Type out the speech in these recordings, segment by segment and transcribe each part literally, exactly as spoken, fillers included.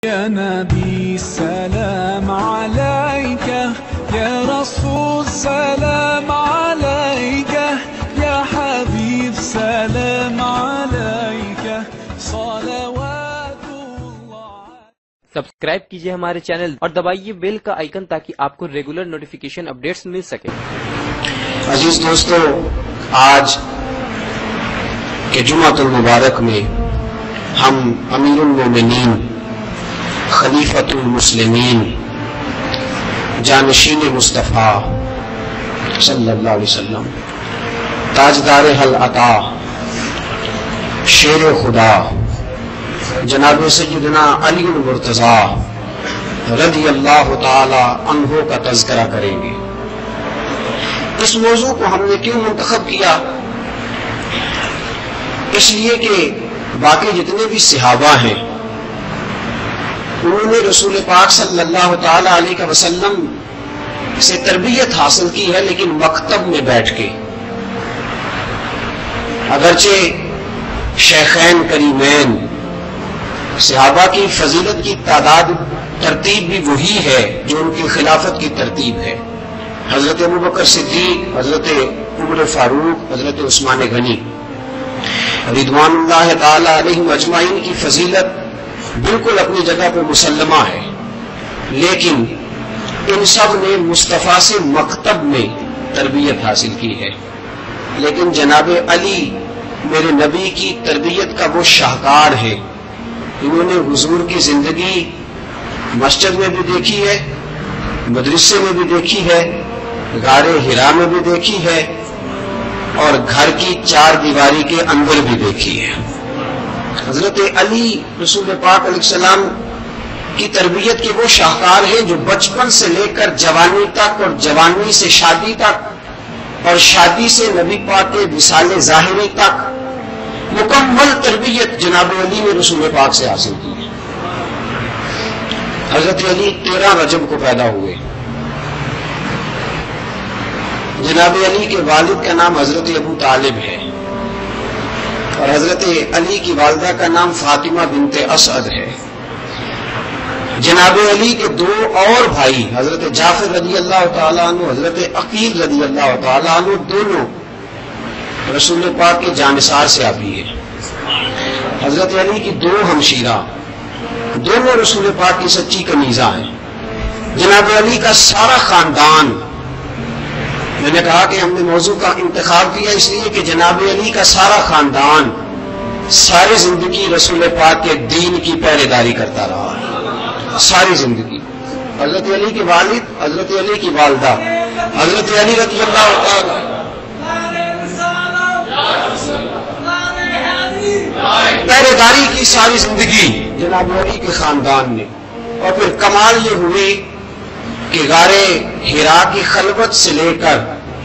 يا نبي سلام عليك يا رسول سلام عليك يا حبيب سلام عليك صلوات الله. سبسکرائب کیجئے ہمارے چینل اور دبائیے بیل کا آئیکن تاکہ آپ کو ریگولر نوٹیفیکیشن اپڈیٹس مل سکے. عزیز دوستو، آج کے جمعۃ المبارک میں ہم امیر المومنین، خلیفۃ المسلمین، جانشین مصطفیٰ صلی اللہ علیہ وسلم، تاجدار حل عطا، شیر خدا، جناب سیدنا علی المرتضیٰ رضی اللہ تعالی عنہ کا تذکرہ کریں گے. اس موضوع کو ہم نے کیوں منتخب کیا؟ اس لیے کہ باقی جتنے بھی صحابہ ہیں انہوں نے رسول پاک صلی اللہ تعالی علیہ وسلم سے تربیت حاصل کی ہے، لیکن مکتب میں بیٹھ کے. اگرچہ شیخین کریمین صحابہ کی فضیلت کی تعداد ترتیب بھی وہی ہے جو ان کی خلافت کی ترتیب ہے. حضرت ابوبکر صدیق، حضرت عمر فاروق، حضرت عثمان غنی رضوان اللہ تعالی علیہم اجمعین کی فضیلت بالکل اپنی جگہ پہ مسلمہ ہے، لیکن ان سب نے مصطفیٰ سے مکتب میں تربیت حاصل کی ہے. لیکن جناب علی میرے نبی کی تربیت کا وہ شاہکار ہے. انہوں نے حضور کی زندگی مسجد میں بھی دیکھی ہے، مدرسے میں بھی دیکھی ہے، غار حرا میں بھی دیکھی ہے، اور گھر کی چار دیواری کے اندر بھی دیکھی ہے. حضرت علی رسول پاک علیہ السلام کی تربیت کے وہ شاہکار ہیں جو بچپن سے لے کر جوانی تک، اور جوانی سے شادی تک، اور شادی سے نبی پاک کے وصال ظاہری تک مکمل تربیت جناب علی نے رسول پاک سے حاصل کی ہے. حضرت علی تیرہ رجب کو پیدا ہوئے. جناب علی کے والد کا نام حضرت ابو طالب ہے، اور حضرت علی کی والدہ کا نام فاطمہ بنت اسعد ہے. جناب علی کے دو اور بھائی حضرت جعفر رضی اللہ تعالیٰ عنہ، حضرت عقیل رضی اللہ تعالیٰ عنہ، دونوں رسول پاک کے جانثار سے آبی ہے. حضرت علی کی دو ہمشیرہ دونوں رسول پاک کی سچی کنیزہ ہیں. جناب علی کا سارا خاندان، میں نے کہا کہ ہم نے موضوع کا انتخاب کیا اس لیے کہ جناب علی کا سارا خاندان ساری زندگی رسول پاک کے دین کی پہرے داری کرتا رہا ہے، ساری زندگی. حضرت علی کے والد، حضرت علی کی والدہ، حضرت علی رضی اللہ تعالی پہرے داری کی ساری زندگی جناب علی کے خاندان نے. اور پھر کمال یہ ہوئی کہ غار حرا کی خلوت سے لے کر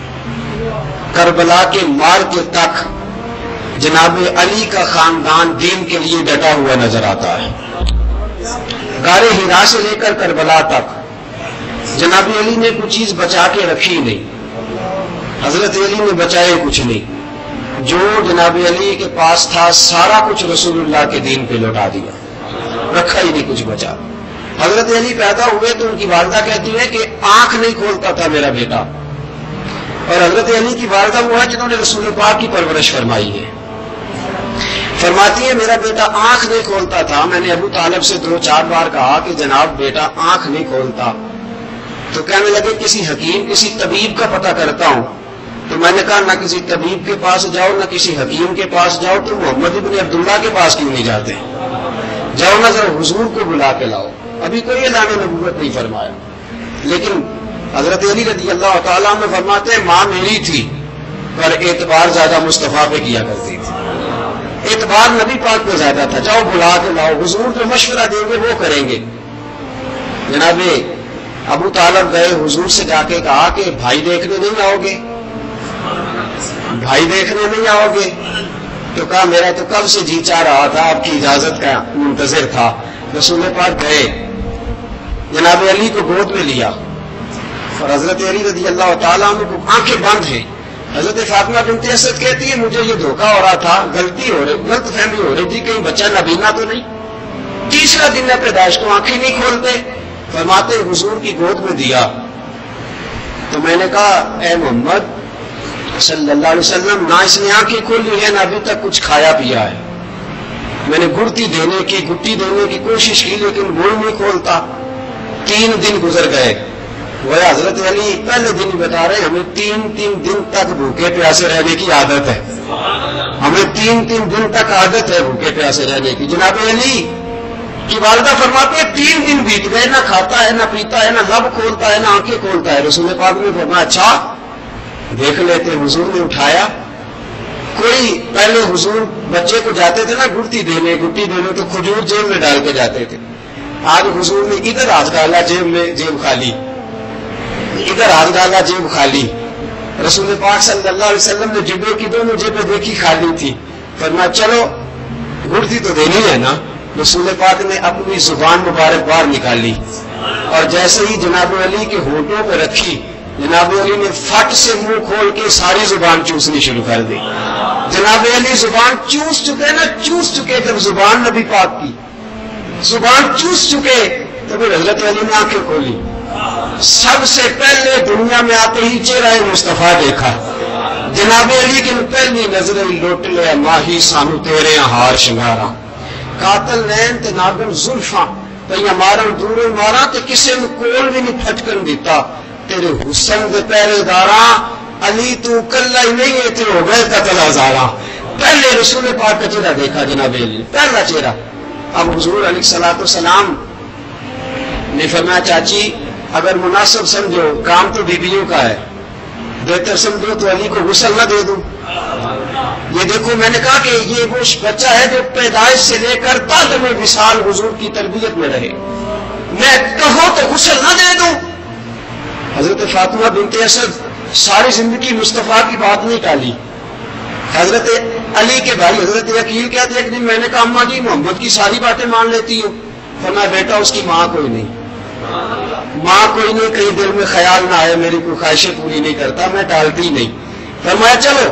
کربلا کے مار کے تک جناب علی کا خاندان دین کے لیے ڈٹا ہوا نظر آتا ہے. غار حرا سے لے کر کربلا تک جناب علی نے کچھ چیز بچا کے رکھی نہیں، حضرت علی نے بچائے کچھ نہیں. جو جناب علی کے پاس تھا سارا کچھ رسول اللہ کے دین پہ لوٹا دیا، رکھا ہی نہیں کچھ بچا. حضرت علی پیدا ہوئے تو ان کی والدہ کہتی ہے کہ آنکھ نہیں کھولتا تھا میرا بیٹا، اور حضرت علی کی والدہ وہ ہے جنہوں نے رسول پاک کی پرورش فرمائی ہے. فرماتی ہے میرا بیٹا آنکھ نہیں کھولتا تھا. میں نے ابو طالب سے دو چار بار کہا کہ جناب بیٹا آنکھ نہیں کھولتا، تو کہنے لگے کسی حکیم، کسی طبیب کا پتہ کرتا ہوں. تو میں نے کہا نہ کسی طبیب کے پاس جاؤ نہ کسی حکیم کے پاس جاؤ، تو محمد ابن عبداللہ کے پاس کیوں نہیں جاتے؟ جاؤ نہ ذرا حضور کو بلا کے لاؤ. ابھی کوئی اعلان نبوت نہیں فرمایا، لیکن حضرت علی رضی اللہ تعالیٰ عنہ فرماتے ہیں ماں میری تھی پر اعتبار زیادہ مصطفیٰ پہ کیا کرتی تھی، اعتبار نبی پاک پہ زیادہ تھا. جاؤ بلا کے لاؤ، حضور جو مشورہ دیں گے وہ کریں گے. جناب ابو طالب گئے، حضور سے جا کے کہا کہ بھائی دیکھنے نہیں آؤ گے؟ بھائی دیکھنے نہیں آؤ گے؟ تو کہا میرا تو کب سے جی چاہ رہا تھا، آپ کی اجازت کا منتظر تھا. رسول پاک گئے، جناب علی کو گود میں لیا، اور حضرت علی رضی اللہ تعالیٰ عنہ کو آنکھیں بند ہیں. حضرت فاطمہ بنت اسد کہتی ہے مجھے یہ دھوکہ ہو رہا تھا، غلطی ہو رہی، غلط فہمی ہو رہی تھی، کہیں بچہ نابینا تو نہیں. تیسرا دن ہے پیدائش کو آنکھیں نہیں کھولتے. فرماتے حضور کی گود میں دیا تو میں نے کہا اے محمد صلی اللہ علیہ وسلم، نہ اس نے آنکھیں کھولی ہے نہ ابھی تک کچھ کھایا پیا ہے. میں نے گڑتی دینے کی گٹی دینے کی کوشش کی لیکن گڑ نہیں کھولتا. تین دن گزر گئے. وہ حضرت علی پہلے دن بتا رہے ہیں ہمیں تین تین دن تک بھوکے پیاسے رہنے کی عادت ہے. ہمیں تین تین دن تک عادت ہے بھوکے پیاسے رہنے کی. جناب علی کی والدہ فرماتے ہیں تین دن بیت گئے، نہ کھاتا ہے نہ پیتا ہے نہ لب کھولتا ہے نہ آنکھیں کھولتا ہے. رسول پاک نے فرمایا اچھا دیکھ لیتے. حضور نے اٹھایا. کوئی پہلے حضور بچے کو جاتے تھے نا گڑتی دینے گٹی دینے تو کھجور جیب میں ڈال کے جاتے تھے. آج حضور نے ادھر ہاتھ ڈالا جیب میں جیب خالی، ادھر ہاتھ ڈالا جیب خالی. رسول پاک صلی اللہ علیہ وسلم نے جبے کی دونوں جیبیں دیکھی خالی تھی. فرمایا چلو گڑتی تو دینی ہے نا. رسول پاک نے اپنی زبان مبارک باہر نکالی اور جیسے ہی جناب علی کے ہونٹوں پہ رکھی جناب علی نے فٹ سے منہ کھول کے ساری زبان چوسنی شروع کر دی. جناب علی زبان چوس چکے نا چوس چکے. جب زبان نبی پاک کی زبان چوس چکے تو پھر حضرت علی نے آنکھیں کھولی. سب سے پہلے دنیا میں آتے ہی چہرہ مصطفیٰ دیکھا. جناب علی کی پہلی نظر لوٹ لیا ماہی سانو تیرے ہار شنگارا قاتل نین تے ناگن زلفاں پہیا مارن دورے مارا تے کسے نے کول بھی نہیں پھٹکن دیتا. تیرے حسن دے پہرے داراں علی تو کلا ہی نہیں ہے تے ہو گئے قتل ہزاراں. پہلے رسول پاک کا چہرہ دیکھا جناب علی پہلا چہرہ. اب حضور علیہ الصلوۃ والسلام نے فرمایا چاچی اگر مناسب سمجھو کام تو بیویوں کا ہے، بہتر سمجھو تو علی کو غسل نہ دے دوں. یہ دیکھو میں نے کہا کہ یہ وہ بچہ ہے جو پیدائش سے لے کر تعلیم وصال حضور کی تربیت میں رہے. میں کہو تو غسل نہ دے دوں. حضرت فاطمہ بنت اسد ساری زندگی مصطفیٰ کی بات نہیں ٹالی. حضرت علی کے بھائی حضرت عقیل کہتے ایک دن میں نے کہا اماں جی محمد کی ساری باتیں مان لیتی ہو. فرمایا بیٹا اس کی ماں کوئی نہیں، ماں کوئی نہیں، کہیں دل میں خیال نہ آئے میری کوئی خواہشیں پوری نہیں کرتا، میں ٹالتی نہیں. فرمایا چلو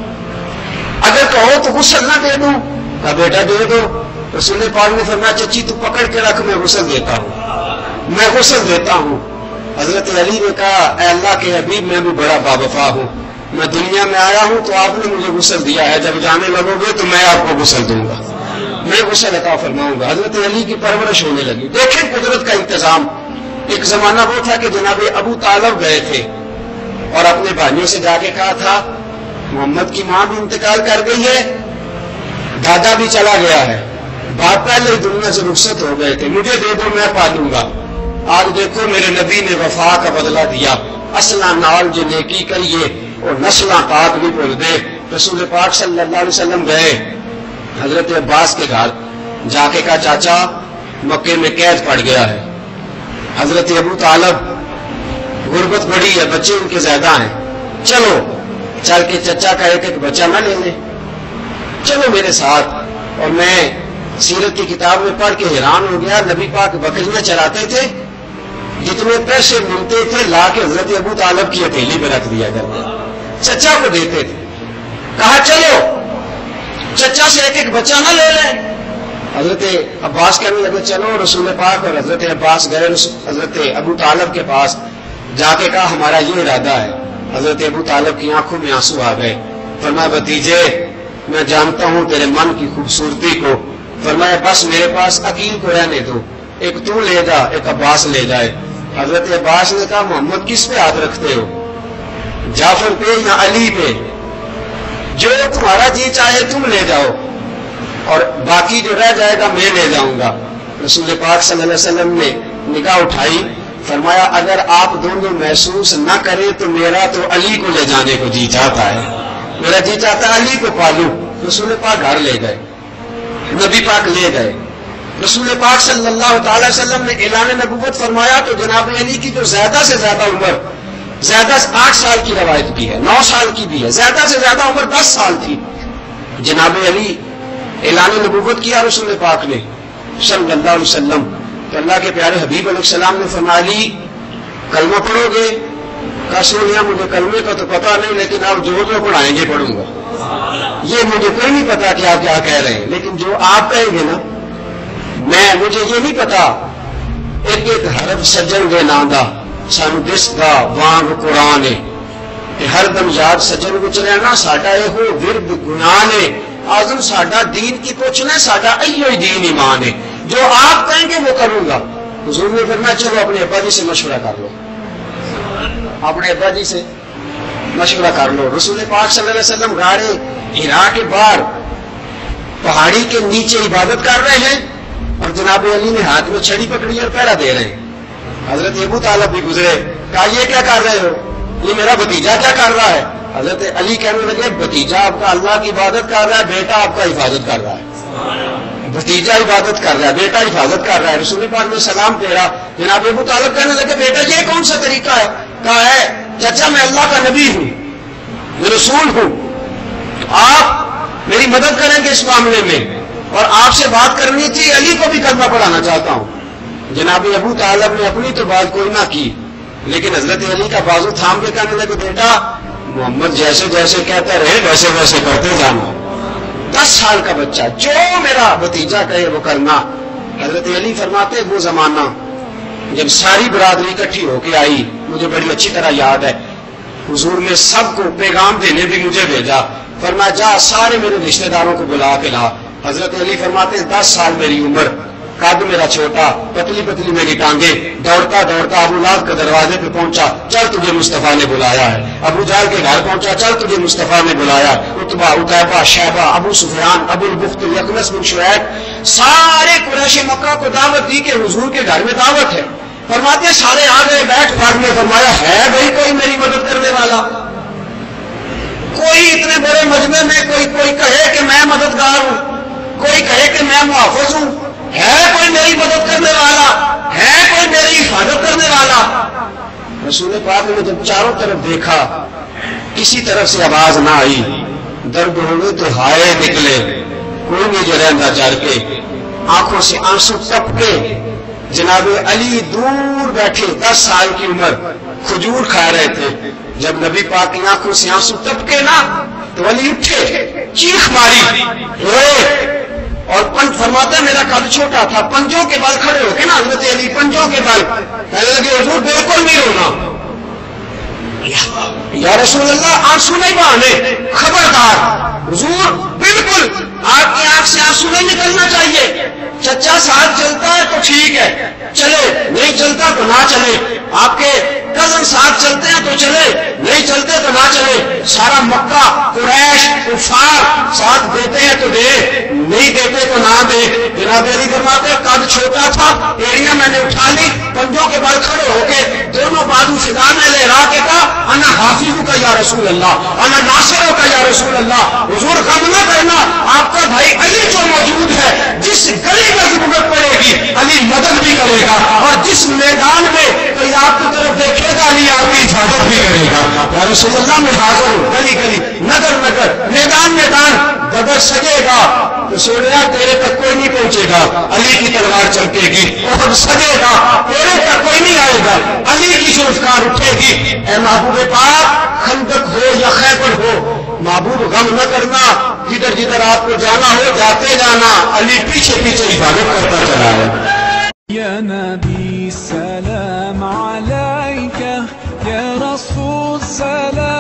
اگر کہو تو غسل نہ دے دوں. کہا بیٹا دے دو. رسول پاک نے فرمایا چچی تو پکڑ کے رکھ میں غسل دیتا ہوں میں غسل دیتا ہوں. حضرت علی نے کہا اے اللہ کے حبیب میں بھی بڑا باوفا ہوں، میں دنیا میں آیا ہوں تو آپ نے مجھے غسل دیا ہے، جب جانے لگو گے تو میں آپ کو غسل دوں گا، میں غسل عطا فرماؤں گا. حضرت علی کی پرورش ہونے لگی. دیکھیں قدرت کا انتظام. ایک زمانہ وہ تھا کہ جناب ابو طالب گئے تھے اور اپنے بھائیوں سے جا کے کہا تھا محمد کی ماں بھی انتقال کر گئی ہے، دادا بھی چلا گیا ہے، باپ پہلے دنیا سے رخصت ہو گئے تھے، مجھے دے دو میں پالوں گا. آج دیکھو میرے نبی نے وفا کا بدلہ دیا. اصلاں نال جو نیکی کریے اور نسلاں پاک بھی بھول دے. رسول پاک صلی اللہ علیہ وسلم گئے حضرت عباس کے گھر جا کے کہا چاچا مکے میں قید پڑ گیا ہے. حضرت ابو طالب غربت بڑی ہے، بچے ان کے زیادہ ہیں، چلو چل کے چچا کا ایک ایک بچہ نہ لے لیں، چلو میرے ساتھ. اور میں سیرت کی کتاب میں پڑھ کے حیران ہو گیا. نبی پاک بکریاں چراتے تھے، جتنے پیسے ملتے تھے لا کے حضرت ابو طالب کی ہتھیلی پہ رکھ دیا کرتے، چچا کو دیتے تھے. کہا چلو چچا سے ایک ایک بچہ نہ لے لیں. حضرت عباس کہنے لگے چلو. رسول پاک اور حضرت عباس گئے حضرت ابو طالب کے پاس جا کے کہا ہمارا یہ ارادہ ہے. حضرت ابو طالب کی آنکھوں میں آنسو آ گئے. فرمایا بھتیجے میں جانتا ہوں تیرے من کی خوبصورتی کو. فرمایا بس میرے پاس عقیل کو رہنے دو، ایک تو لے جا ایک عباس لے جائے. حضرت عباس نے کہا محمد کس پہ ہاتھ رکھتے ہو، جعفر پہ یا علی پہ؟ جو تمہارا جی چاہے تم لے جاؤ اور باقی جو رہ جائے گا میں لے جاؤں گا. رسول پاک صلی اللہ علیہ وسلم نے نگاہ اٹھائی. فرمایا اگر آپ دونوں محسوس نہ کریں تو میرا تو علی کو لے جانے کو جی چاہتا ہے، میرا جی چاہتا ہے علی کو پالوں. رسول پاک گھر لے گئے، نبی پاک لے گئے. رسول پاک صلی اللہ تعالی وسلم نے اعلان نبوت فرمایا تو جناب علی کی جو زیادہ سے زیادہ عمر زیادہ آٹھ سال کی روایت بھی ہے، نو سال کی بھی ہے، زیادہ سے زیادہ عمر دس سال تھی. جناب علی اعلان نبوت کیا رسول پاک نے صلی اللہ علیہ وسلم. تو اللہ کے پیارے حبیب علیہ السلام نے فرمایا علی کلمہ پڑھو گے؟ کہا سونیا مجھے کلمے کا تو پتا نہیں لیکن آپ جو جو پڑھائیں گے پڑھوں گا. یہ مجھے کوئی نہیں پتا کہ آپ کیا کہہ رہے ہیں لیکن جو آپ کہیں گے نا میں مجھے یہ نہیں پتا ایک ایک حرف سجن گے ناندا سانو دسدا وانگ قرآن کہ ہر دم یاد سجن وچ رہنا ساڈا یہ ورد گناہ نے آزم ساڈا دین کی پوچھنا ساڈا ایو ہی دین ایمان ہے جو آپ کہیں گے وہ کروں گا. حضور نے فرمایا چلو اپنے ابا جی سے مشورہ کر لو, اپنے ابا جی سے مشورہ کر لو. رسول پاک صلی اللہ علیہ وسلم غار ہرا کے باہر پہاڑی کے نیچے عبادت کر رہے ہیں اور جناب علی نے ہاتھ میں چھڑی پکڑی اور پہرا دے رہے ہیں. حضرت ابو طالب بھی گزرے, کہا یہ کیا کر رہے ہو, یہ میرا بھتیجا کیا کر رہا ہے. حضرت علی کہنے لگے بھتیجا آپ کا اللہ کی عبادت کر رہا ہے, بیٹا آپ کا حفاظت کر رہا ہے. بھتیجا عبادت کر رہا ہے, بیٹا حفاظت کر رہا ہے. رسول پاک نے سلام پھیرا. جناب ابو طالب کہنے لگے بیٹا یہ کون سا طریقہ ہے. کہا ہے چچا میں اللہ کا نبی ہوں, میں رسول ہوں, آپ میری مدد کریں گے اس معاملے میں اور آپ سے بات کرنی تھی, علی کو بھی کلمہ پڑھانا چاہتا ہوں. جناب ابو طالب نے اپنی تو بات کوئی نہ کی لیکن حضرت علی کا بازو تھام کے کہنے لگے بیٹا محمد جیسے جیسے کہتا رہے ویسے ویسے کرتے جانا. دس سال کا بچہ جو میرا بھتیجا کہے وہ کرنا. حضرت علی فرماتے وہ زمانہ جب ساری برادری اکٹھی ہو کے آئی مجھے بڑی اچھی طرح یاد ہے. حضور نے سب کو پیغام دینے بھی مجھے بھیجا, فرمایا جا سارے میرے رشتہ داروں کو بلا کے لا. حضرت علی فرماتے ہیں دس سال میری عمر, قد میرا چھوٹا, پتلی پتلی میری ٹانگیں, دوڑتا دوڑتا ابو لہب کے دروازے پہ پہنچا, چل تجھے مصطفیٰ نے بلایا ہے. ابو جہل کے گھر پہنچا, چل تجھے مصطفیٰ نے بلایا. عتبہ, عتیبہ, شیبہ, ابو سفیان, ابو البخت, یقنس بن شعیب, سارے قریش مکہ کو دعوت دی کہ حضور کے گھر میں دعوت ہے. فرماتے ہیں سارے آ گئے بیٹھ پاٹ میں. فرمایا ہے بھائی کوئی میری مدد کرنے والا, کوئی اتنے بڑے مجمع میں کوئی کوئی کہے کہ میں مددگار ہوں, کوئی کہے کہ میں محافظ ہوں, ہے کوئی میری مدد کرنے والا, ہے کوئی میری حفاظت کرنے والا. رسول پاک نے جب چاروں طرف دیکھا کسی طرف سے آواز نہ آئی, درد ہوئے تو ہائے نکلے, کوئی نہیں جو رہندا چڑھ کے, آنکھوں سے آنسو ٹپ کے. جناب علی دور بیٹھے دس سال کی عمر کھجور کھا رہے تھے. جب نبی پاک کی آنکھوں سے آنسو ٹپ کے نا تو علی اٹھے, چیخ ماری, روئے اور پنج فرماتا ہے میرا قد چھوٹا تھا, پنجوں کے بال کھڑے ہو کے نا حضرت علی پنجوں کے بال کہنے لگے حضور بالکل نہیں رونا. یا رسول اللہ آنسو نہیں بہانے, خبردار حضور بالکل آپ کی آنکھ سے آنسو نہیں نکلنا چاہیے. چچا ساتھ چلتا ہے تو ٹھیک ہے, چلے نہیں چلتا تو نہ چلے. آپ کے کزن ساتھ چلتے ہیں تو چلے, نہیں چلتے تو نہ چلے. سارا مکہ قریش کفار ساتھ دیتے ہیں تو دے, نہیں دیتے تو نہ دے. جناب علی فرماتے قد چھوٹا تھا, ایڑیاں میں نے اٹھا لی, پنجوں کے بال کھڑے ہو کے دونوں بازو فضا میں لہرا کے کہا انا حافظ کا یا رسول اللہ, انا ناصر کا یا رسول اللہ. حضور غم نہ کرنا, آپ کا بھائی علی جو موجود ہے, جس گلی میں ضرورت پڑے گی علی مدد بھی کرے گا, اور جس میدان میں کوئی آپ کی طرف دیکھے گا علی آپ کی حفاظت بھی کرے گا. یا رسول اللہ میں حاضر ہوں, گلی گلی نگر نگر میدان میدان بدر سجے گا تو سوڑیا تیرے تک کوئی نہیں پہنچے گا, علی کی تلوار چمکے گی. اور سجے گا تیرے تک کوئی نہیں آئے گا, علی کی شرفکار اٹھے گی. اے محبوب پاک خندق ہو یا خیبر ہو, محبوب غم نہ کرنا, جدھر جدھر آپ کو جانا ہو جاتے جانا, علی پیچھے پیچھے حفاظت کرتا چلا ہے. يا نبي سلام عليك, يا رسول سلام